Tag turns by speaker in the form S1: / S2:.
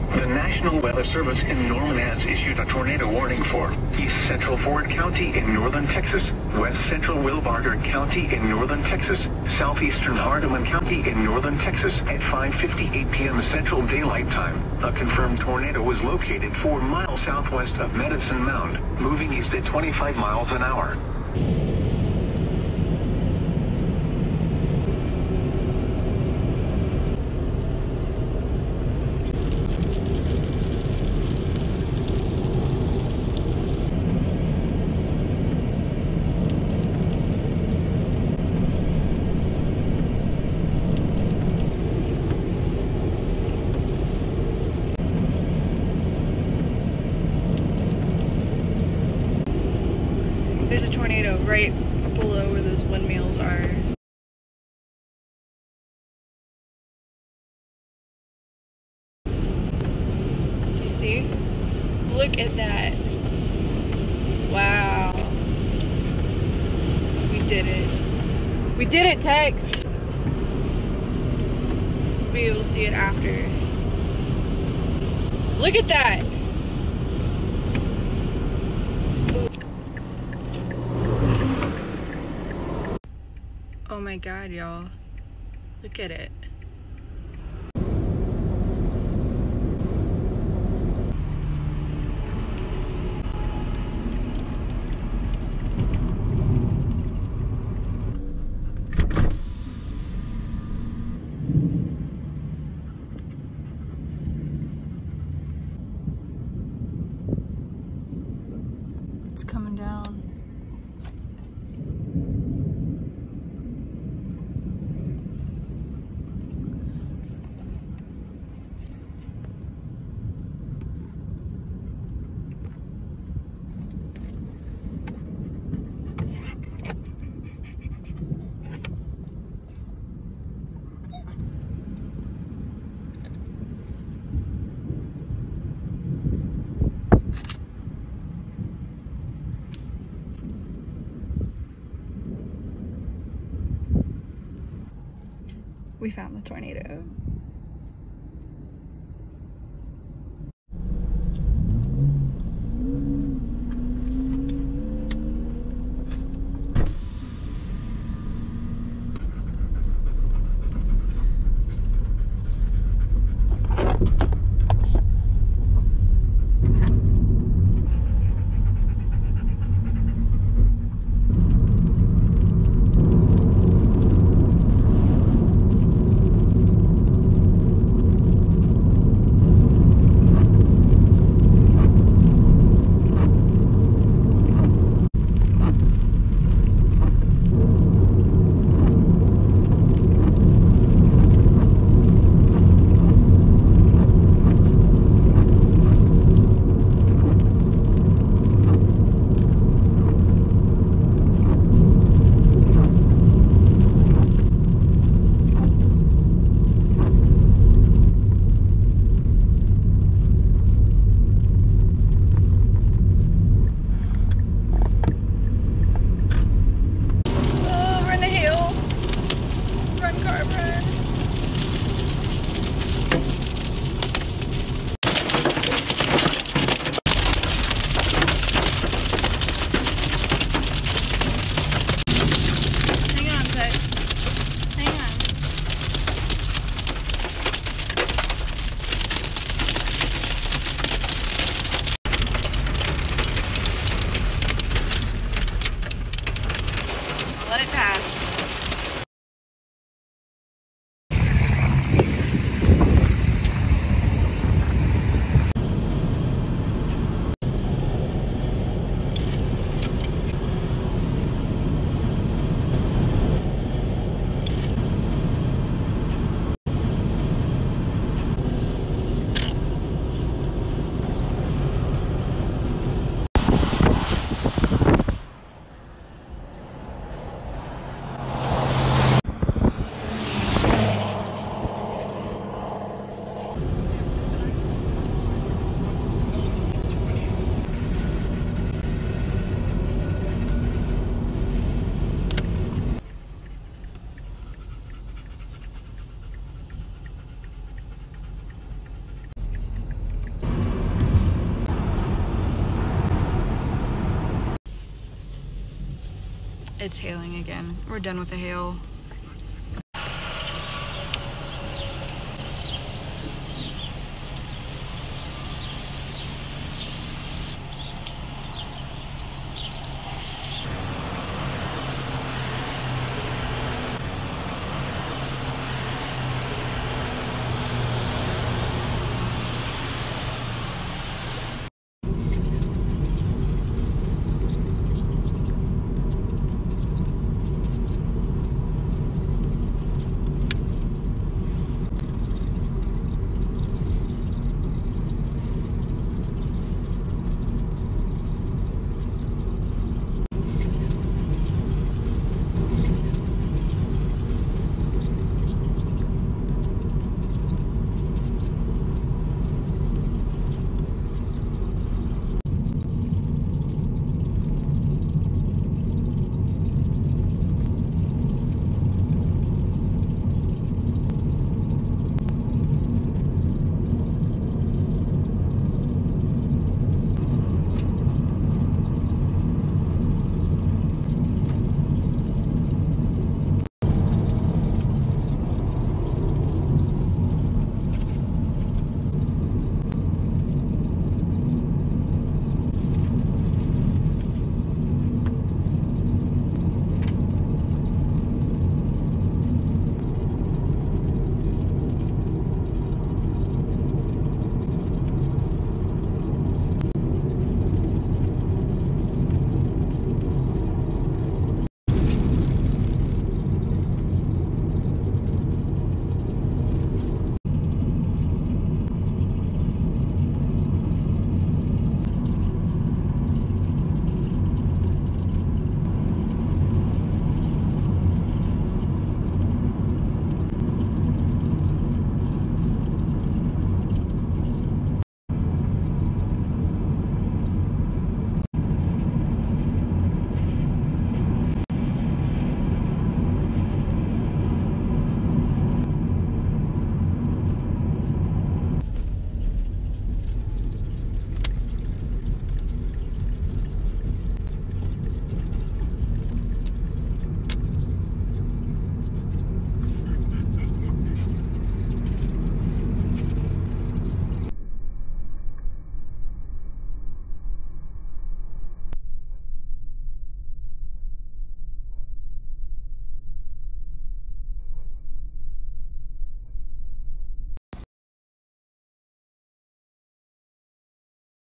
S1: The National Weather Service in Norman has issued a tornado warning for East Central Ford County in northern Texas, West Central Wilbarger County in northern Texas, southeastern Hardeman County in northern Texas at 5:58 p.m. Central Daylight Time. A confirmed tornado was located 4 miles southwest of Medicine Mound, moving east at 25 miles an hour.
S2: There's a tornado right below where those windmills are. Do you see? Look at that. Wow. We did it. We did it, Tex! We'll be able to see it after. Look at that! Oh my god, y'all. Look at it. It's coming down. We found the tornado. It's hailing again. We're done with the hail.